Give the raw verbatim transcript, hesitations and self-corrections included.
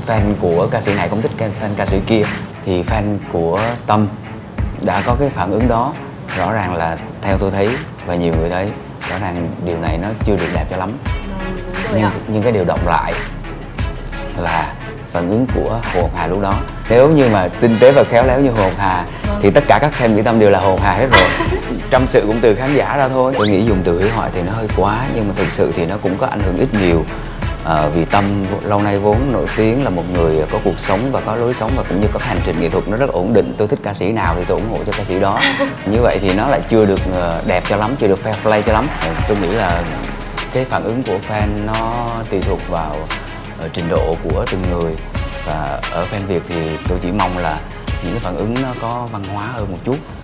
fan của ca sĩ này cũng thích fan ca sĩ kia. Thì fan của Tâm đã có cái phản ứng đó, rõ ràng là theo tôi thấy và nhiều người thấy, rõ ràng điều này nó chưa được đẹp cho lắm. Nhưng, nhưng cái điều động lại là phản ứng của Hồ Ngọc Hà lúc đó. Nếu như mà tinh tế và khéo léo như Hồ Ngọc Hà thì tất cả các fan Mỹ Tâm đều là Hồ Ngọc Hà hết rồi. Tâm sự cũng từ khán giả ra thôi. Tôi nghĩ dùng từ hủy hoại thì nó hơi quá, nhưng mà thực sự thì nó cũng có ảnh hưởng ít nhiều. À, vì Tâm lâu nay vốn nổi tiếng là một người có cuộc sống và có lối sống và cũng như có hành trình nghệ thuật nó rất ổn định. Tôi thích ca sĩ nào thì tôi ủng hộ cho ca sĩ đó. Như vậy thì nó lại chưa được đẹp cho lắm, chưa được fair play cho lắm. Tôi nghĩ là cái phản ứng của fan nó tùy thuộc vào uh, trình độ của từng người. Và ở fan Việt thì tôi chỉ mong là những cái phản ứng nó có văn hóa hơn một chút.